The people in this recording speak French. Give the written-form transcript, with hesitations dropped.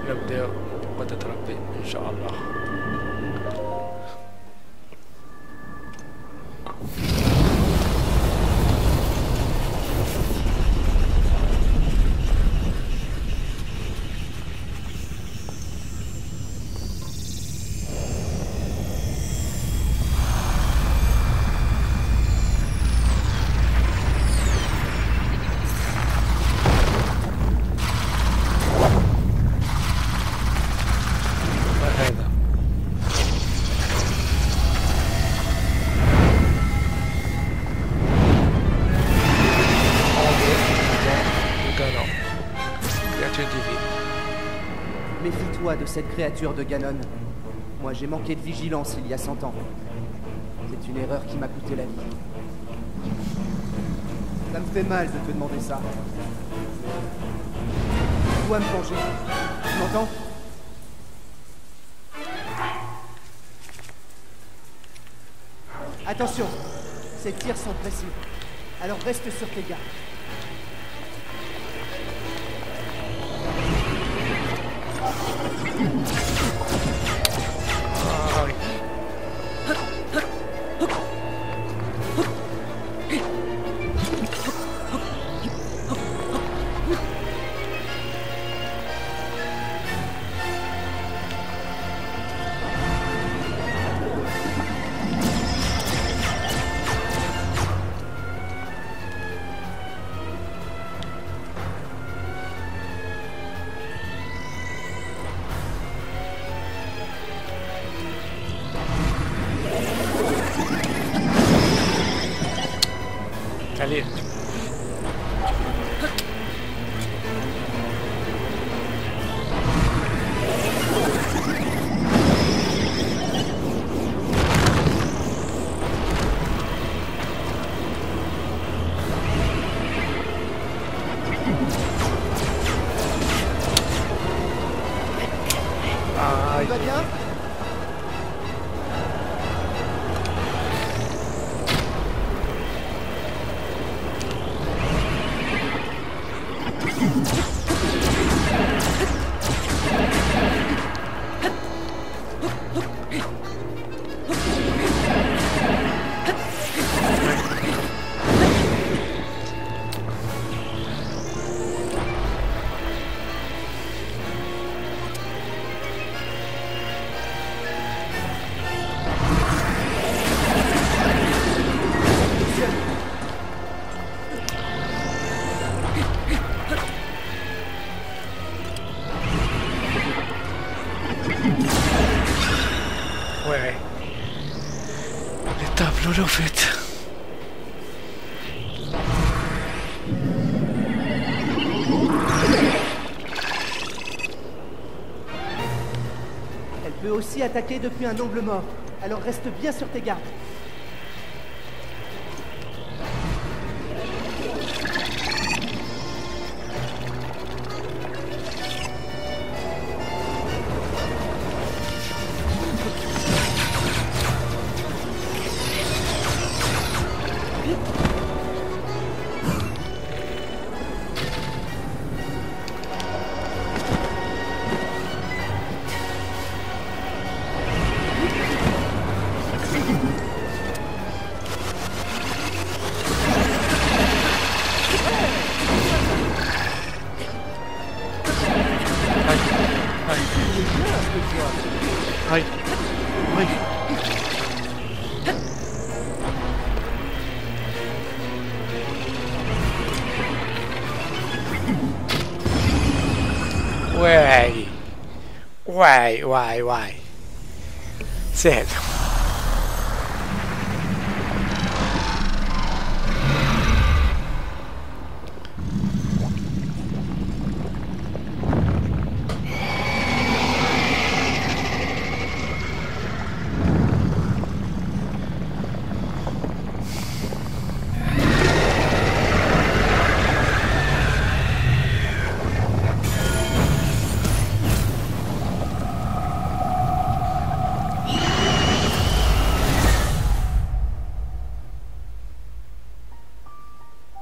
نبدأ مدة ربي إن شاء الله. Méfie-toi de cette créature de Ganon. Moi, j'ai manqué de vigilance il y a 100 ans. C'est une erreur qui m'a coûté la vie. Ça me fait mal de te demander ça. Je dois me venger. Tu m'entends? Attention, ces tirs sont précis. Alors reste sur tes gardes. Allez. Tu vas bien? Ouais. Les tableaux l'ont fait. Elle peut aussi attaquer depuis un angle mort. Alors reste bien sur tes gardes. Aïe. Aïe. Ouais. Ouais. C'est elle.